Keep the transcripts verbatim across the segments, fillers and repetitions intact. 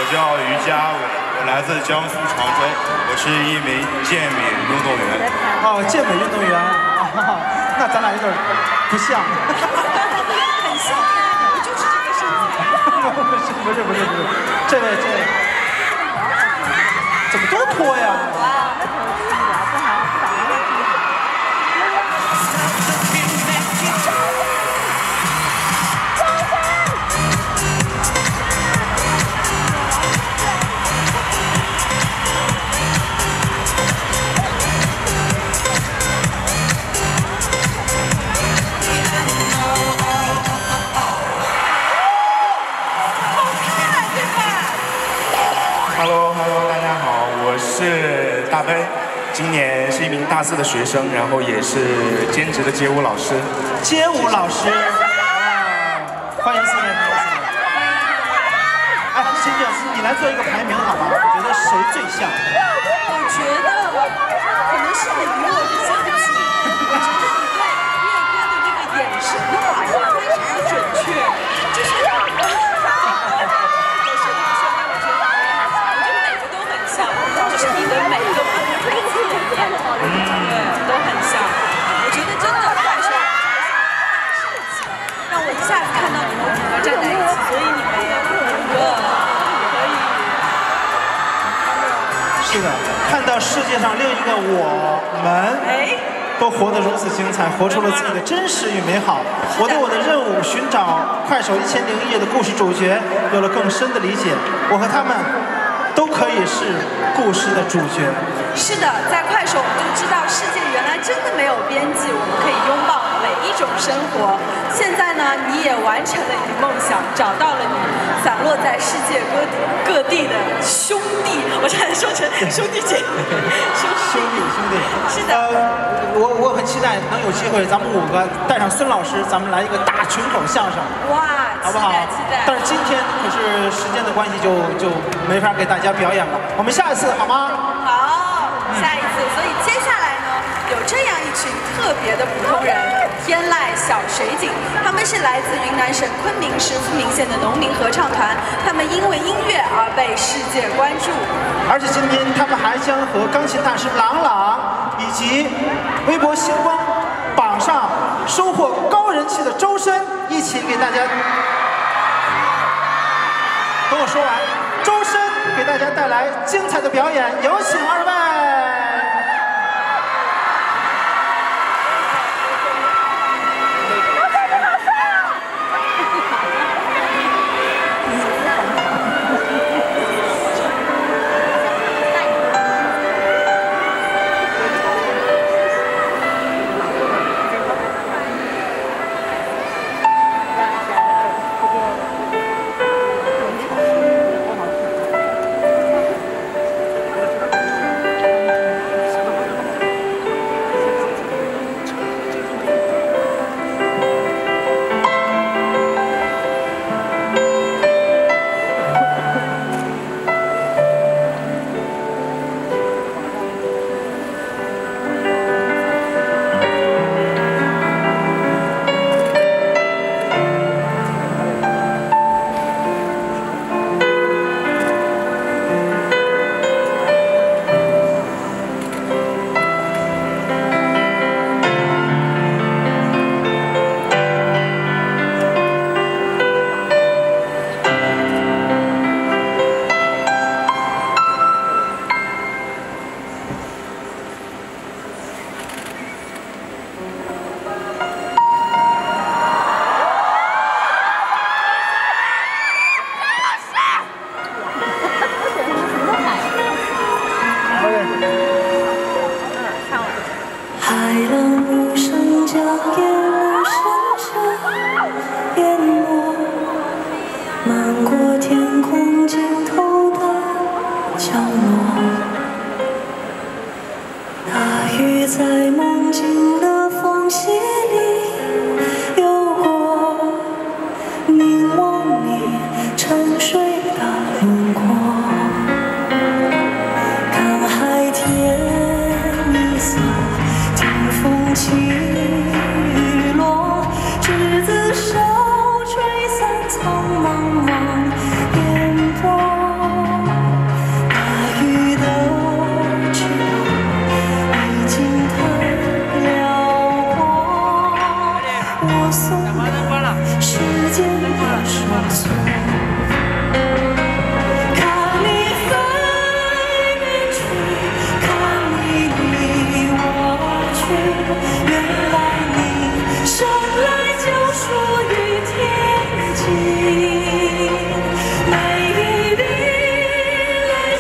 叫于家伟，我来自江苏常州，我是一名健美运动员。 哦，健美运动员，哦、那咱俩有点不像。 很像呀，你就是这个身材。 不是不是不是不是，这位这位，怎么都脱呀？ Hello Hello， 大家好，我是大奔，今年是一名大四的学生，然后也是兼职的街舞老师。 街舞老师，欢迎四位，欢迎四位。哎，欣姐，你来做一个排名好吗？我觉得谁最像？ 我觉得可能是你与我比较近，我觉得你对岳哥的那个眼神的把握非常的准确，就是。就是你的每一个不同的侧面，对，都很像。我觉得真的快手这个是大设计，让我一下子看到你们五个站在一起，所以你们五个可以。 是的，看到世界上另一个我们，都活得如此精彩，活出了自己的真实与美好。我对我的任务寻找快手一千零一夜的故事主角有了更深的理解。我和他们。都可以是故事的主角。 是的，在快手我们就知道世界原来真的没有边际，我们可以拥抱每一种生活。现在呢，你也完成了你的梦想，找到了你散落在世界各地各地的兄弟，我差点说成兄弟姐妹，兄弟兄弟兄弟。 是的， 呃，我我很期待能有机会，咱们五个带上孙老师，咱们来一个大群口相声。 哇， 好不好？ 期待。 但是今天可是时间的关系就，就就没法给大家表演了。我们下一次好吗？ 好，下一次。所以接下来呢，有这样一群特别的普通人——天籁小水井。他们是来自云南省昆明市富民县的农民合唱团，他们因为音乐而被世界关注。 而且今天他们还将和钢琴大师郎朗以及微博星光榜上收获高人气的周深一起给大家。等我说完，周深给大家带来精彩的表演，有请二位。 滂沱苍茫茫烟波。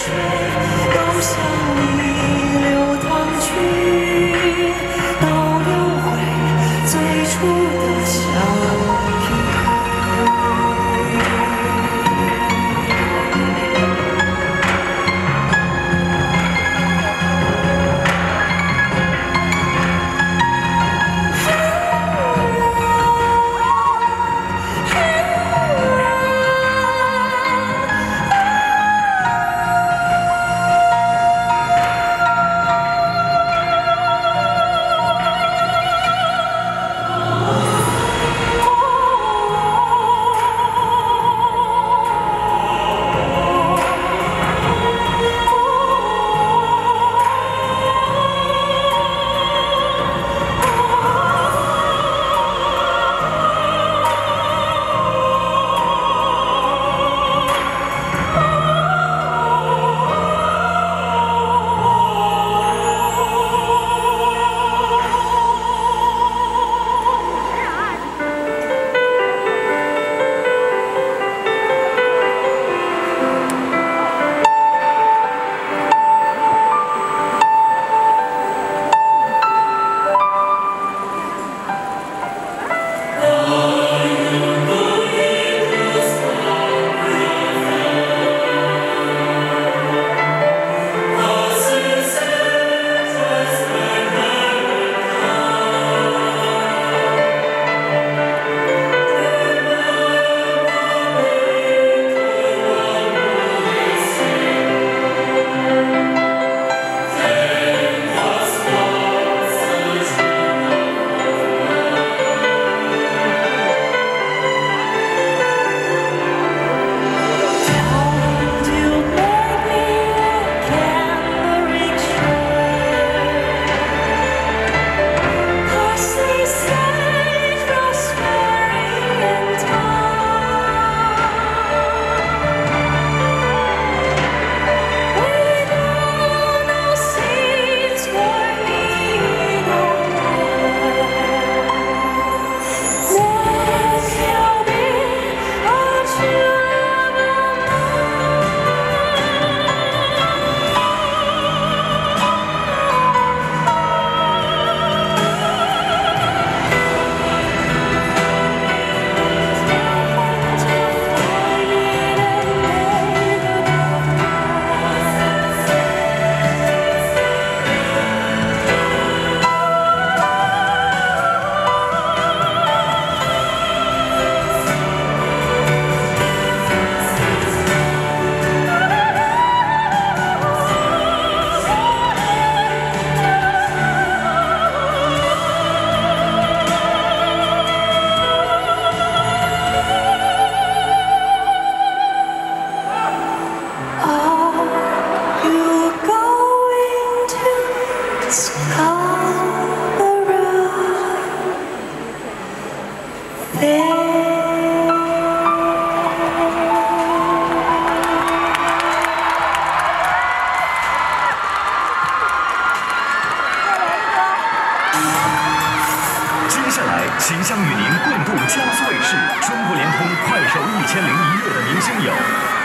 即将与您共度江苏卫视、中国联通快手一千零一夜的明星有：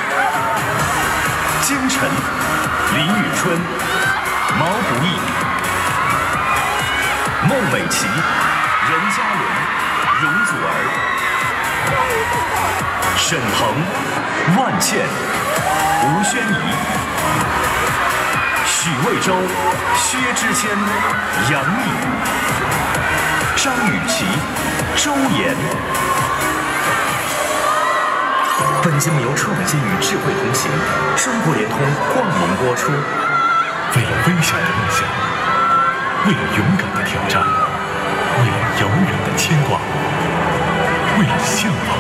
金晨、李宇春、毛不易、孟美岐、任嘉伦、容祖儿、沈腾、万茜、吴宣仪、许魏洲、薛之谦、杨幂、张雨绮、周岩。本节目由创新与智慧同行，中国联通冠名播出。 为了微小的梦想，为了勇敢的挑战，为了遥远的牵挂，为了向往